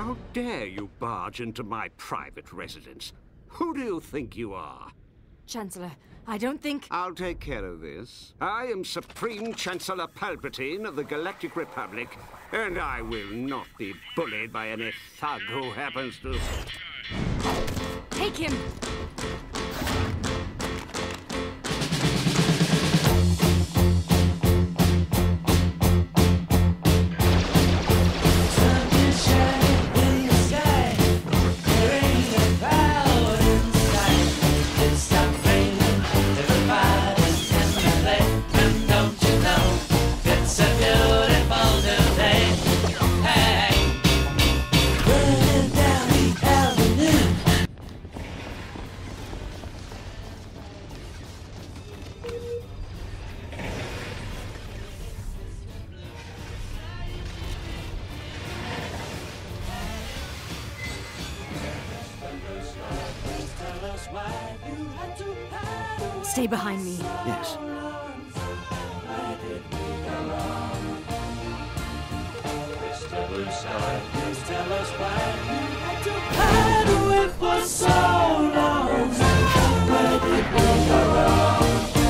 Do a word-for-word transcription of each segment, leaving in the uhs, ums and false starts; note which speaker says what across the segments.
Speaker 1: How dare you barge into my private residence? Who do you think you are?
Speaker 2: Chancellor, I don't think...
Speaker 1: I'll take care of this. I am Supreme Chancellor Palpatine of the Galactic Republic, and I will not be bullied by any thug who happens to...
Speaker 2: Take him! Stay behind me.
Speaker 1: Yes.
Speaker 3: Mister Blue Sky, please tell us why you had to hide away for so long. Where did we go wrong?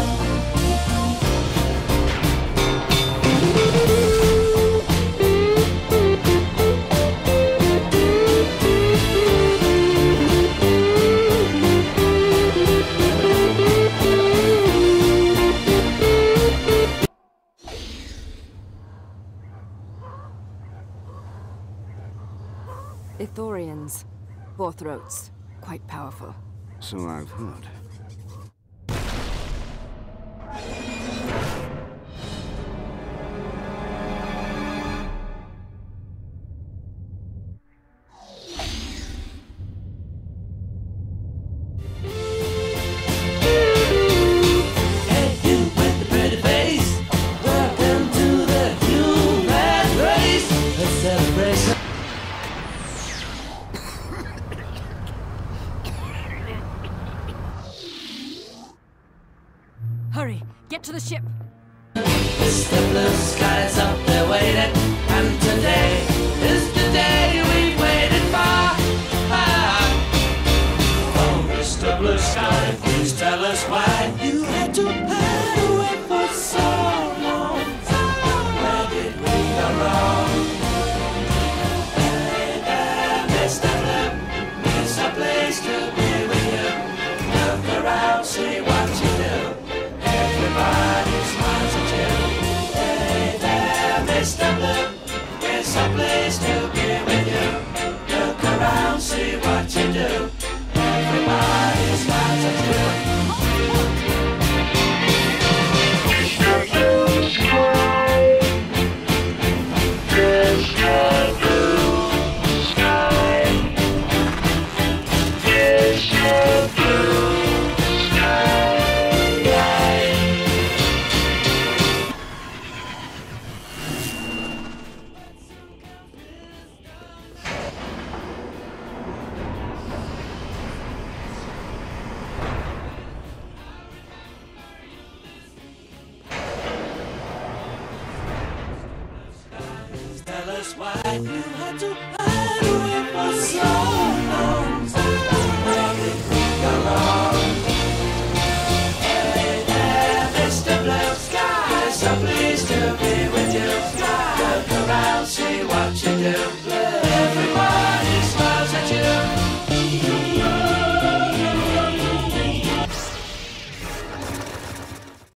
Speaker 2: Ithorians. Four throats. Quite powerful.
Speaker 1: So I've heard.
Speaker 2: Hurry, get to the ship.
Speaker 3: Mister Blue Sky's up there waiting, and today is the day we've waited for. Ah. Oh, Mister Blue Sky, please tell us why you had to hide away for so long. Where did we go wrong? Hey there, Mister Blue, it's a place to be with you. Look around, see what you do. Everybody smiles at you. Hey there, Mister Blue, it's a place to be with you. Look around, see what you do. Everybody smiles at you. Mister Blue Sky, Mister Blue Sky, Mister Blue Sky. Tell us why you had to hide away for so long. Where did we go wrong? Hey there, Mister Blue Sky, so pleased to be